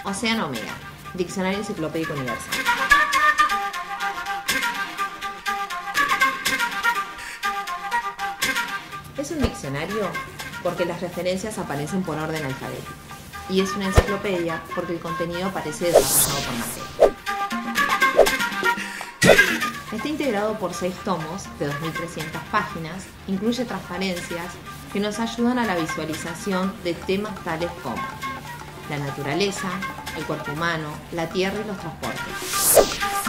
Océano Omega, Diccionario Enciclopédico Universal. Es un diccionario porque las referencias aparecen por orden alfabético. Y es una enciclopedia porque el contenido aparece desarrollado por materia. Está integrado por 6 tomos de 2.300 páginas, incluye transparencias que nos ayudan a la visualización de temas tales como la naturaleza, el cuerpo humano, la tierra y los transportes.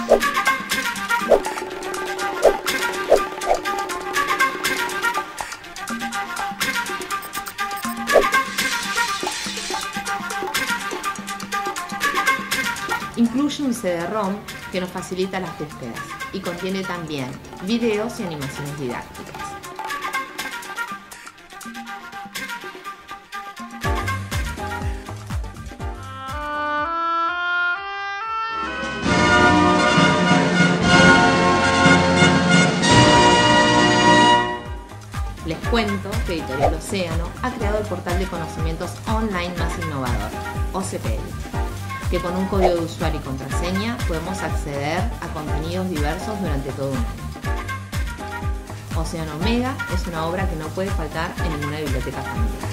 Incluye un CD-ROM que nos facilita las búsquedas y contiene también videos y animaciones didácticas. Les cuento que Editorial Océano ha creado el portal de conocimientos online más innovador, OCPL, que con un código de usuario y contraseña podemos acceder a contenidos diversos durante todo un año. Océano Omega es una obra que no puede faltar en ninguna biblioteca familiar.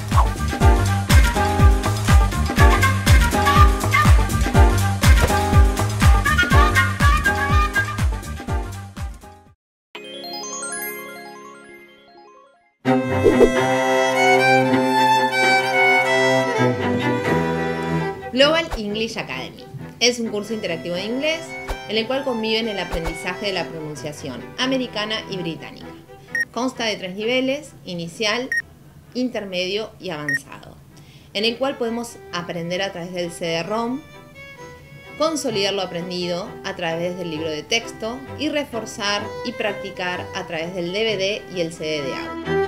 Global English Academy es un curso interactivo de inglés en el cual conviven el aprendizaje de la pronunciación americana y británica. Consta de 3 niveles: inicial, intermedio y avanzado, en el cual podemos aprender a través del CD-ROM, consolidar lo aprendido a través del libro de texto y reforzar y practicar a través del DVD y el CD de audio.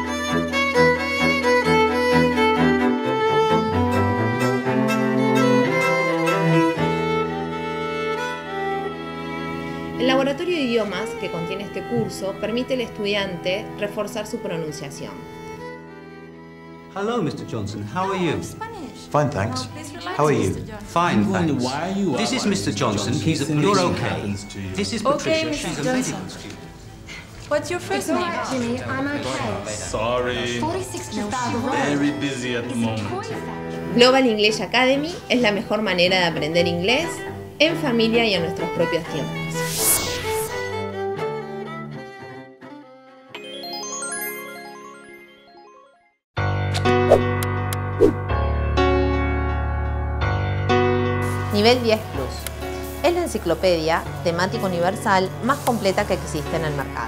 El laboratorio de idiomas que contiene este curso permite al estudiante reforzar su pronunciación. Hello, Mr. Johnson. How are you? Spanish. Fine, thanks. How are you? Fine, wondering thanks. why you are This is like Mr. Mr. Johnson. Johnson. You're Anything okay. happens to you. This is Okay, Patricia. Mrs. She's a Johnson. medical student. What's your first name? Jimmy, I'm okay. Sorry. 4062 Very busy at the moment. Global English Academy es la mejor manera de aprender inglés en familia y en nuestros propios tiempos. Nivel 10 Plus. Es la enciclopedia temática universal más completa que existe en el mercado.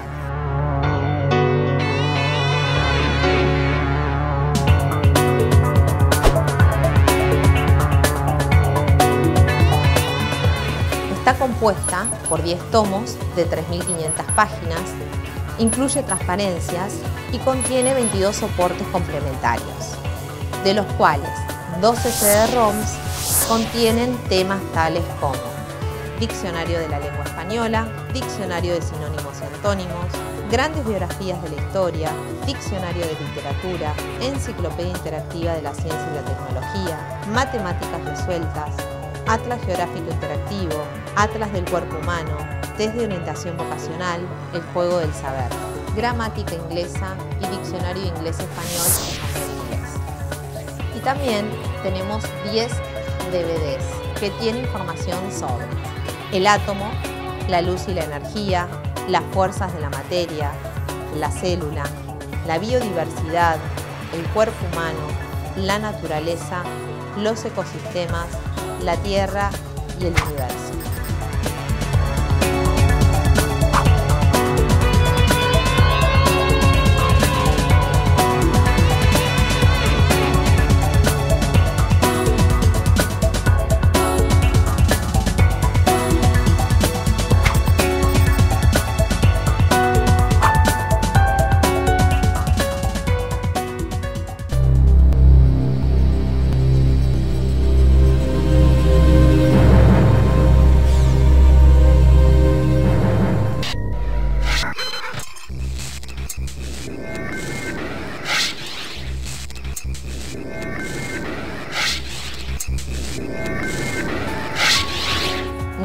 Está compuesta por 10 tomos de 3.500 páginas, incluye transparencias y contiene 22 soportes complementarios, de los cuales 12 CD-ROMs contienen temas tales como Diccionario de la Lengua Española, Diccionario de Sinónimos y Antónimos, grandes biografías de la historia, Diccionario de Literatura, Enciclopedia Interactiva de la Ciencia y la Tecnología, Matemáticas Resueltas, Atlas Geográfico Interactivo, Atlas del Cuerpo Humano, Test de Orientación Vocacional, El Juego del Saber, Gramática Inglesa y Diccionario de Inglés-Español en inglés. Y también tenemos 10 DVDs que tienen información sobre el átomo, la luz y la energía, las fuerzas de la materia, la célula, la biodiversidad, el cuerpo humano, la naturaleza, los ecosistemas, la Tierra y el universo.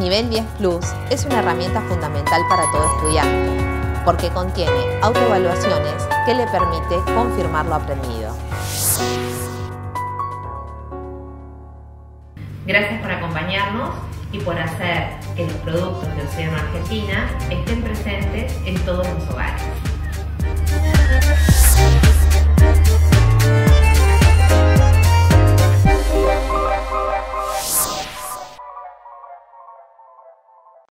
Nivel 10 Plus es una herramienta fundamental para todo estudiante, porque contiene autoevaluaciones que le permite confirmar lo aprendido. Gracias por acompañarnos y por hacer que los productos de Océano Argentina estén presentes en todos los hogares.